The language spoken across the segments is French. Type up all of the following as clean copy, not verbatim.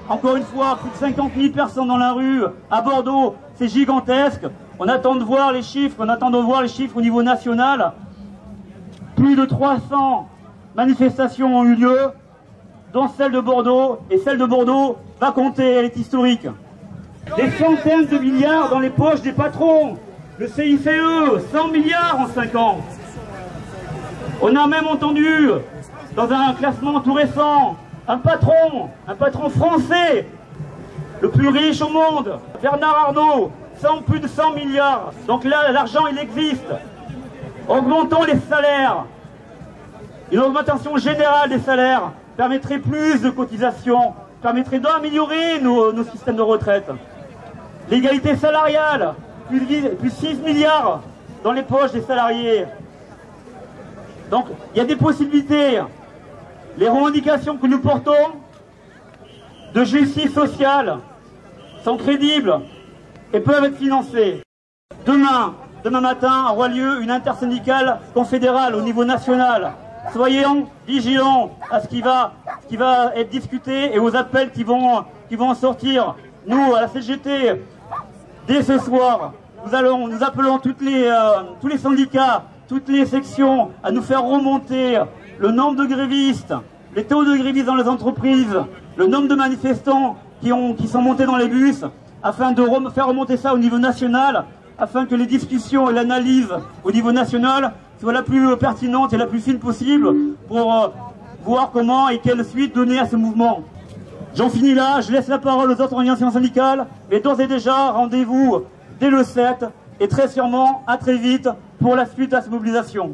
Encore une fois, plus de 50 000 personnes dans la rue. À Bordeaux, c'est gigantesque. On attend de voir les chiffres, au niveau national. Plus de 300 manifestations ont eu lieu, dont celle de Bordeaux. Et celle de Bordeaux va compter, elle est historique. Des centaines de milliards dans les poches des patrons. Le CICE, 100 milliards en 5 ans. On a même entendu, dans un classement tout récent, un patron français, le plus riche au monde, Bernard Arnault, plus de 100 milliards. Donc là, l'argent, il existe. Augmentons les salaires. Une augmentation générale des salaires permettrait plus de cotisations, permettrait d'améliorer nos systèmes de retraite. L'égalité salariale, plus 6 milliards dans les poches des salariés. Donc, il y a des possibilités. Les revendications que nous portons de justice sociale sont crédibles et peuvent être financées. Demain matin aura lieu une intersyndicale confédérale au niveau national. Soyons vigilants à ce qui va être discuté et aux appels qui vont en sortir. Nous, à la CGT, dès ce soir, nous appelons tous les syndicats, toutes les sections à nous faire remonter le nombre de grévistes, les taux de grévistes dans les entreprises, le nombre de manifestants qui sont montés dans les bus, afin de faire remonter ça au niveau national, afin que les discussions et l'analyse au niveau national soient la plus pertinente et la plus fine possible pour voir comment et quelle suite donner à ce mouvement. J'en finis là, je laisse la parole aux autres organisations syndicales, mais d'ores et déjà, rendez-vous dès le 7 et très sûrement à très vite pour la suite à cette mobilisation.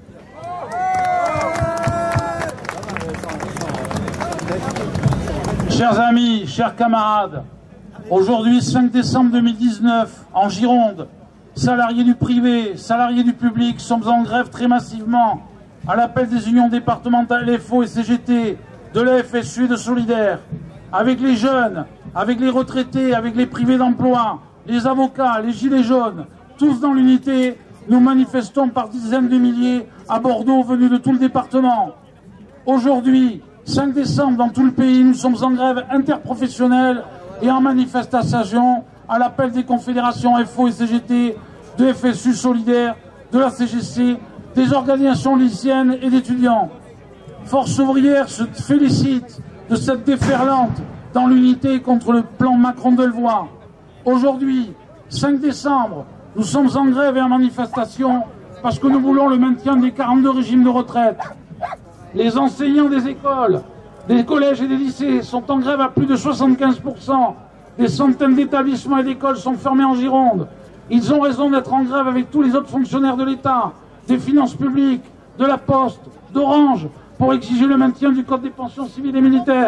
Chers amis, chers camarades, aujourd'hui 5 décembre 2019, en Gironde, salariés du privé, salariés du public, sommes en grève très massivement à l'appel des unions départementales FO et CGT, de la FSU et de Solidaire, avec les jeunes, avec les retraités, avec les privés d'emploi, les avocats, les gilets jaunes, tous dans l'unité, nous manifestons par dizaines de milliers à Bordeaux, venus de tout le département. Aujourd'hui, 5 décembre, dans tout le pays, nous sommes en grève interprofessionnelle et en manifestation à l'appel des confédérations FO et CGT, de FSU Solidaire, de la CGC, des organisations lycéennes et d'étudiants. Force ouvrière se félicite de cette déferlante dans l'unité contre le plan Macron-Delevoye. Aujourd'hui, 5 décembre, nous sommes en grève et en manifestation parce que nous voulons le maintien des 42 régimes de retraite. Les enseignants des écoles, des collèges et des lycées sont en grève à plus de 75%. Des centaines d'établissements et d'écoles sont fermés en Gironde. Ils ont raison d'être en grève avec tous les autres fonctionnaires de l'État, des finances publiques, de la Poste, d'Orange, pour exiger le maintien du code des pensions civiles et militaires.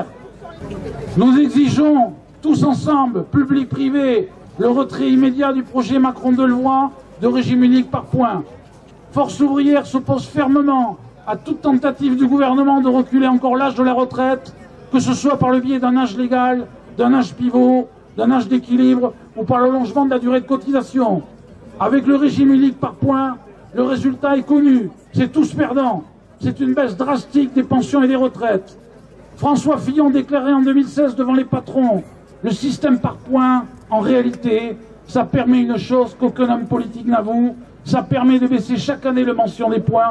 Nous exigeons tous ensemble, public, privé, le retrait immédiat du projet Macron-Delevoye de régime unique par points. Force ouvrière s'oppose fermement à toute tentative du gouvernement de reculer encore l'âge de la retraite, que ce soit par le biais d'un âge légal, d'un âge pivot, d'un âge d'équilibre ou par l'allongement de la durée de cotisation. Avec le régime unique par points, le résultat est connu, c'est tous perdants. C'est une baisse drastique des pensions et des retraites. François Fillon déclarait en 2016 devant les patrons, le système par points, en réalité, ça permet une chose qu'aucun homme politique n'avoue, ça permet de baisser chaque année le montant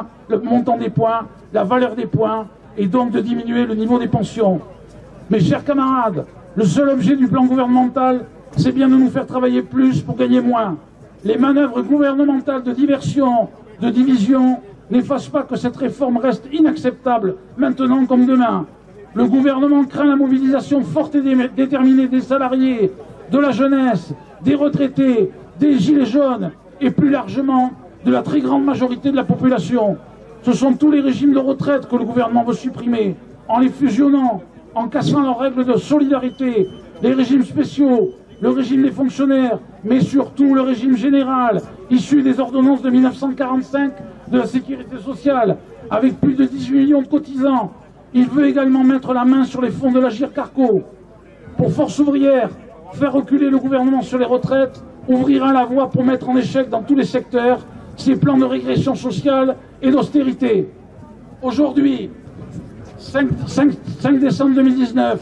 des points, la valeur des points, et donc de diminuer le niveau des pensions. Mes chers camarades, le seul objet du plan gouvernemental, c'est bien de nous faire travailler plus pour gagner moins. Les manœuvres gouvernementales de diversion, de division, n'effacent pas que cette réforme reste inacceptable, maintenant comme demain. Le gouvernement craint la mobilisation forte et déterminée des salariés, de la jeunesse, des retraités, des gilets jaunes, et plus largement de la très grande majorité de la population. Ce sont tous les régimes de retraite que le gouvernement veut supprimer, en les fusionnant, en cassant leurs règles de solidarité, les régimes spéciaux, le régime des fonctionnaires, mais surtout le régime général, issu des ordonnances de 1945 de la sécurité sociale, avec plus de 18 millions de cotisants. Il veut également mettre la main sur les fonds de l'Agirc-Arrco. Pour Force ouvrière, faire reculer le gouvernement sur les retraites ouvrira la voie pour mettre en échec dans tous les secteurs ces plans de régression sociale et d'austérité. Aujourd'hui, 5 décembre 2019,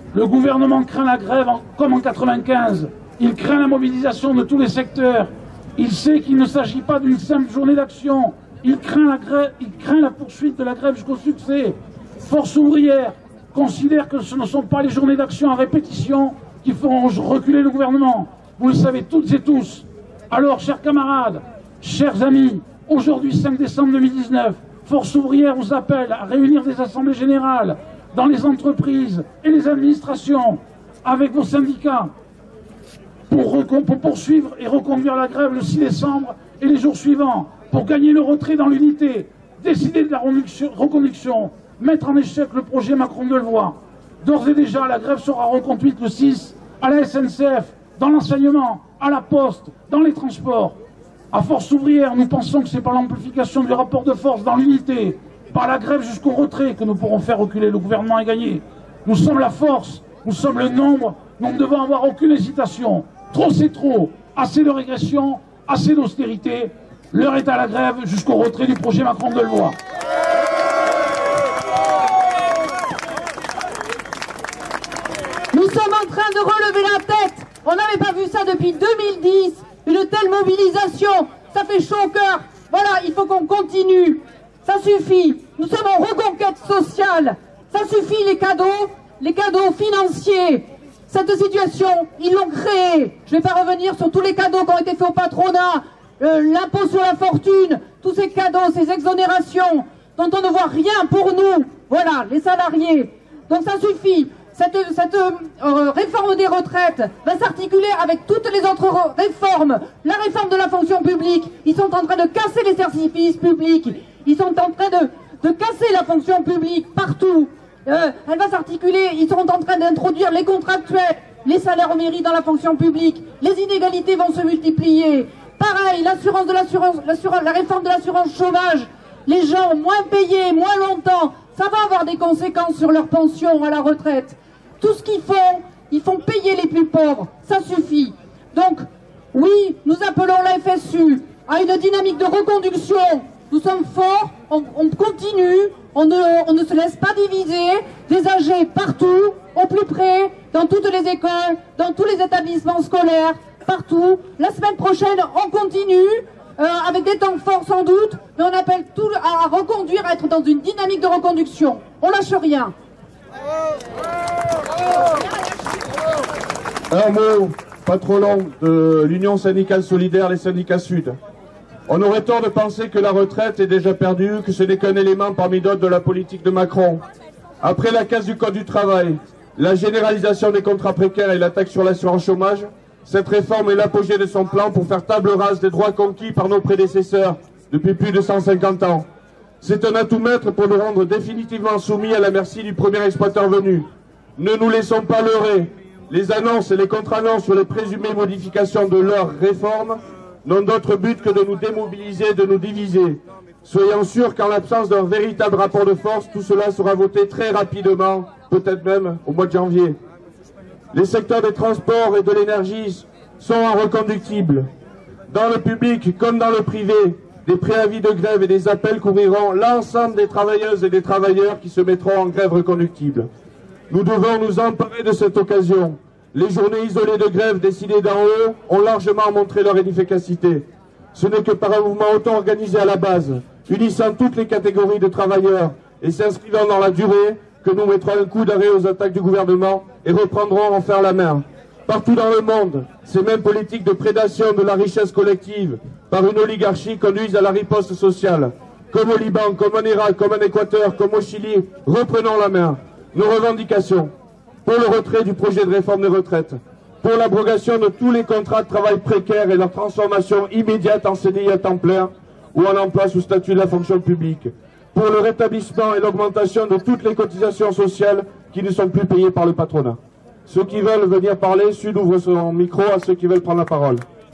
Le gouvernement craint la grève comme en 95. Il craint la mobilisation de tous les secteurs. Il sait qu'il ne s'agit pas d'une simple journée d'action. Il craint la poursuite de la grève jusqu'au succès. Force ouvrière considère que ce ne sont pas les journées d'action à répétition qui feront reculer le gouvernement. Vous le savez toutes et tous. Alors, chers camarades, chers amis, aujourd'hui 5 décembre 2019, Force ouvrière vous appelle à réunir des assemblées générales dans les entreprises et les administrations avec vos syndicats pour poursuivre et reconduire la grève le 6 décembre et les jours suivants, pour gagner le retrait dans l'unité, décider de la reconduction, mettre en échec le projet Macron de Delevoye. D'ores et déjà, la grève sera reconduite le 6 à la SNCF, dans l'enseignement, à la poste, dans les transports. À Force ouvrière, nous pensons que c'est par l'amplification du rapport de force dans l'unité, par la grève jusqu'au retrait, que nous pourrons faire reculer le gouvernement et gagner. Nous sommes la force, nous sommes le nombre, nous ne devons avoir aucune hésitation. Trop c'est trop, assez de régression, assez d'austérité. L'heure est à la grève jusqu'au retrait du projet Macron de Delevoye. Nous sommes en train de relever la tête. On n'avait pas vu ça depuis 2010. Une telle mobilisation, ça fait chaud au cœur. Voilà, il faut qu'on continue. Ça suffit. Nous sommes en reconquête sociale. Ça suffit les cadeaux financiers. Cette situation, ils l'ont créée. Je ne vais pas revenir sur tous les cadeaux qui ont été faits au patronat, l'impôt sur la fortune, tous ces cadeaux, ces exonérations dont on ne voit rien pour nous. Voilà, les salariés. Donc ça suffit. Cette réforme des retraites va s'articuler avec toutes les autres réformes. La réforme de la fonction publique, ils sont en train de casser les services publics. Ils sont en train de casser la fonction publique partout. Elle va s'articuler, ils sont en train d'introduire les contractuels, les salaires au mérite dans la fonction publique. Les inégalités vont se multiplier. Pareil, la réforme de l'assurance chômage. Les gens moins payés, moins longtemps, ça va avoir des conséquences sur leur pension à la retraite. Tout ce qu'ils font, ils font payer les plus pauvres. Ça suffit. Donc, oui, nous appelons la FSU à une dynamique de reconduction. Nous sommes forts, on continue, on ne se laisse pas diviser, des AG partout, au plus près, dans toutes les écoles, dans tous les établissements scolaires, partout. La semaine prochaine, on continue, avec des temps forts sans doute, mais on appelle tout à reconduire, à être dans une dynamique de reconduction. On lâche rien. Un mot, pas trop long, de l'Union syndicale solidaire, les syndicats Sud. On aurait tort de penser que la retraite est déjà perdue, que ce n'est qu'un élément parmi d'autres de la politique de Macron. Après la casse du code du travail, la généralisation des contrats précaires et l'attaque sur l'assurance chômage, cette réforme est l'apogée de son plan pour faire table rase des droits conquis par nos prédécesseurs depuis plus de 150 ans. C'est un atout maître pour nous rendre définitivement soumis à la merci du premier exploiteur venu. Ne nous laissons pas leurrer. Les annonces et les contre-annonces sur les présumées modifications de leur réforme n'ont d'autre but que de nous démobiliser, de nous diviser. Soyons sûrs qu'en l'absence d'un véritable rapport de force, tout cela sera voté très rapidement, peut-être même au mois de janvier. Les secteurs des transports et de l'énergie sont inreconductibles. Dans le public comme dans le privé, des préavis de grève et des appels couvriront l'ensemble des travailleuses et des travailleurs qui se mettront en grève reconductible. Nous devons nous emparer de cette occasion. Les journées isolées de grève décidées d'en haut ont largement montré leur inefficacité. Ce n'est que par un mouvement auto-organisé à la base, unissant toutes les catégories de travailleurs et s'inscrivant dans la durée, que nous mettrons un coup d'arrêt aux attaques du gouvernement et reprendrons en faire la main. Partout dans le monde, ces mêmes politiques de prédation de la richesse collective par une oligarchie conduisent à la riposte sociale. Comme au Liban, comme en Irak, comme en Équateur, comme au Chili, reprenons la main. Nos revendications pour le retrait du projet de réforme des retraites, pour l'abrogation de tous les contrats de travail précaires et leur transformation immédiate en CDI à temps plein ou en emploi sous statut de la fonction publique, pour le rétablissement et l'augmentation de toutes les cotisations sociales qui ne sont plus payées par le patronat. Ceux qui veulent venir parler, Sud ouvre son micro à ceux qui veulent prendre la parole.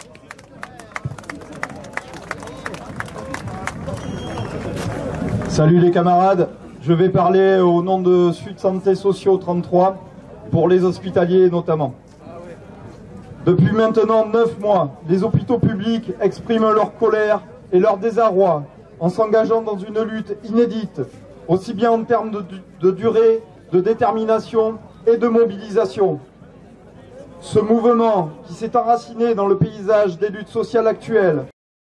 Salut les camarades, je vais parler au nom de Sud Santé Sociaux 33, pour les hospitaliers notamment. Depuis maintenant 9 mois, les hôpitaux publics expriment leur colère et leur désarroi en s'engageant dans une lutte inédite, aussi bien en termes de durée, de détermination et de mobilisation. Ce mouvement qui s'est enraciné dans le paysage des luttes sociales actuelles